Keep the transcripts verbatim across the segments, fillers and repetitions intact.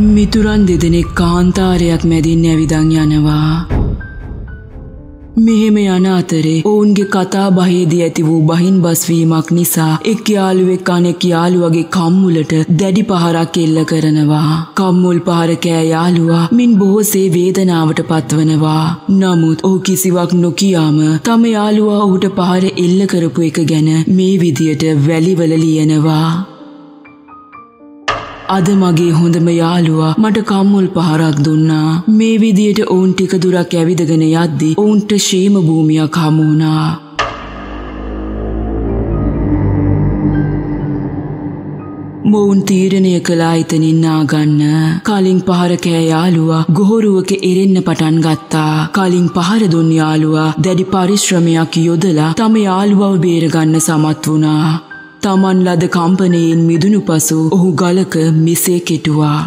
මිතුරන් දෙදෙනෙක් කාන්තාරයක් මැදින් ඇවිදන් යනවා. මෙහෙම යන අතරේ ඔවුන්ගේ කතා බහේදී ඇති වූ බහින් බස්වීමක් නිසා එක් යාළුවෙක් අනෙක් යාළුවගේ කම්මුලට දැඩි පහරක් එල්ල කරනවා. කම්මුල් පහර කෑ යාළුවා මින් බොහෝසේ වේදනාවට පත්වනවා. නමුත් ඔහු කිසිවක් නොකියාම තම යාළුවා ඔහුට පහර එල්ල කරපු එක ගැන මේ විදියට වැලිවල ලියනවා. අද මගේ හොඳම යාළුවා මට කම්මුල් පහරක් දුන්නා. මේ විදියට ඔවුන් ටික දුරක් ඇවිදගෙන යද්දී ඔවුන්ට ශීම භූමියක් හමු වුණා. මොවුන් තීරණය කළා එතනින් නාගන්න. කලින් පහර කෑ යාළුවා ගොහරුවක එරෙන්න පටන් ගත්තා. කලින් පහර දුන් යාළුවා දැඩි පරිශ්‍රමයක් යොදලා තම යාළුවව බේරගන්න සමත් වුණා. තමන් ලද කම්පනයෙන් මිදුණු පසු ඔහු ගලක මිසේ කෙටුවා.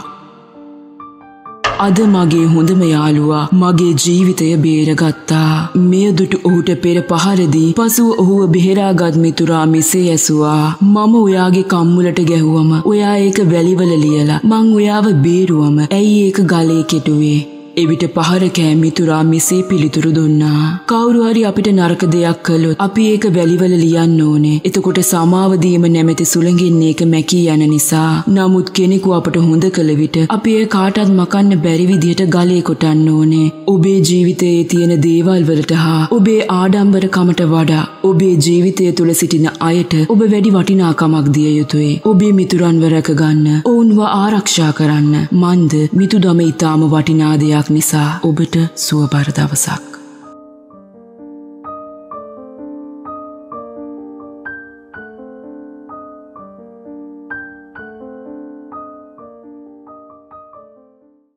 අද මගේ හොඳම යාළුවා මගේ ජීවිතය බේරගත්තා. මෙය දුටු ඔහුට පෙර පහරදී පසුව ඔහුව බෙහෙරාගත් මිතුරා මිසේ ඇසුවා. මම ඔයාගේ කම්මුලට ගැහුවම ඔයා ඒක වැලිවල ලියලා මං ඔයාව බේරුවම ඇයි ඒක ගලේ කෙටුවේ? එවිට පහර කෑ මිතුරා මිසේ පිළිතුරු දුන්නා. කවුරු හරි අපිට නරක දෙයක් කළොත් අපි ඒක වැලිවල ලියන්න ඕනේ. එතකොට සමාව දීම නැමැති සුළඟින් ඒක මැකී යන නිසා. නමුත් කෙනෙකු අපට හොඳ කළ විට අපි ඒ කාටවත් මකන්න බැරි විදියට ගලේ කොටන්න ඕනේ. ඔබේ ජීවිතයේ තියෙන දේවල් වලට හා ඔබේ ආඩම්බරකමට වඩා ඔබේ ජීවිතය තුළ සිටින අයට ඔබ වැඩි වටිනාකමක් දිය යුතුයි. ඔබේ මිතුරන්ව රැකගන්න, ඔවුන්ව ආරක්ෂා කරන්න. මන්ද මිතුදම ඊටාම වටිනා දෙයක් නිසා ඔබට සුවබර දවසක්.